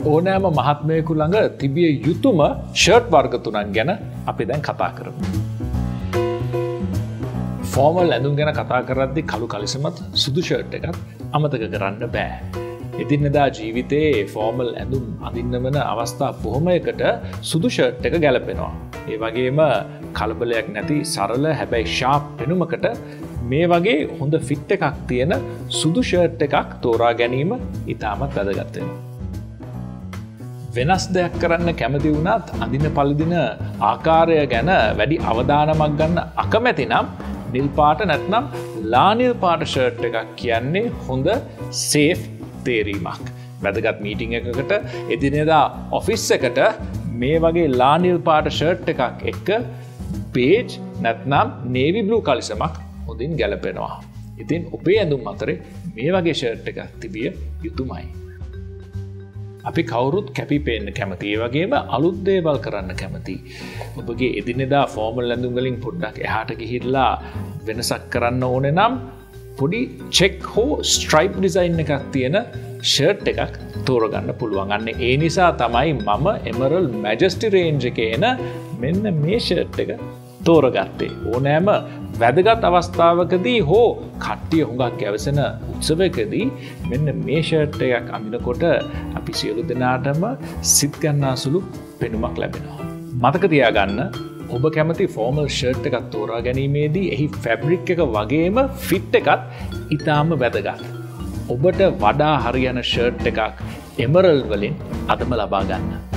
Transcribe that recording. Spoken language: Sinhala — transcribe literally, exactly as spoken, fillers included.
ඕනෑම මහත්මයෙකු ළඟ තිබිය යුතුම ෂර්ට් වර්ග තුනක් ගැන අපි දැන් කතා කරමු. ෆෝමල් ඇඳුම් ගැන කතා කරද්දී කළු කලිසමත් සුදු ෂර්ට් එකත් අමතක කරන්න බෑ. එදිනෙදා ජීවිතයේ ෆෝමල් ඇඳුම් අඳින්න වෙන අවස්ථා බොහොමයකට සුදු ෂර්ට් එක ගැලපෙනවා. ඒ වගේම කලබලයක් නැති සරල හැබැයි ෂාප් පෙනුමකට මේ වගේ හොඳ ෆිට් එකක් තියෙන සුදු ෂර්ට් එකක් තෝරා ගැනීම ඉතාමත් වැදගත් වෙනවා. වෙනස් දෙයක් කරන්න කැමති වුණත් අඳින පළදින ආකාරය ගැන වැඩි අවධානමක් ගන්න අකමැති නම් නිල් පාට නැත්නම් ලානිල් පාට ෂර්ට් එකක් කියන්නේ හොඳ සේෆ් තේරීමක්. වැදගත් මීටිං එකකට එදිනෙදා ඔෆිස් එකට මේ වගේ ලානිල් පාට ෂර්ට් එකක් එක්ක බේජ් නැත්නම් නේවි බ්ලූ කලිසමක් හොඳින් ගැලපෙනවා. ඉතින් ඔබේ ඇඳුම් අතරේ මේ වගේ ෂර්ට් එකක් තිබිය යුතුමයි. අපි කවුරුත් කැපි පේන්න කැමති. ඒ වගේම අලුත් දේවල් කරන්න කැමති. ඔබගේ එදිනෙදා ෆෝමල් ඇඳුම් වලින් පොඩ්ඩක් එහාට ගිහිල්ලා වෙනසක් කරන්න ඕනේ නම් පොඩි චෙක් හෝ ස්ට්‍රයිප් ඩිසයින් එකක් තියෙන ෂර්ට් එකක් තෝරගන්න පුළුවන්. අන්න ඒ නිසා තමයි මම එමරල් මැජෙස්ටි රේන්ජ් එකේ එන මෙන්න මේ ෂර්ට් එක තෝරගත්තේ. ඕනෑම වැදගත් අවස්ථාවකදී හෝ කට්ටිය හුඟක් ගැවසෙන උත්සවයකදී මෙන්න මේ ෂර්ට් එකක් අඳිනකොට අපි සියලු දෙනාටම සිත් ගන්නාසුළු පෙනුමක් ලැබෙනවා. මතක තියාගන්න ඔබ කැමති ෆෝමල් ෂර්ට් එකක් තෝරා ගැනීමේදී එහි ෆැබ්‍රික් එක වගේම ෆිට් එකත් ඉතාම වැදගත්. ඔබට වඩා හරියන ෂර්ට් එකක් එමරල් වලින් අදම ලබා ගන්න.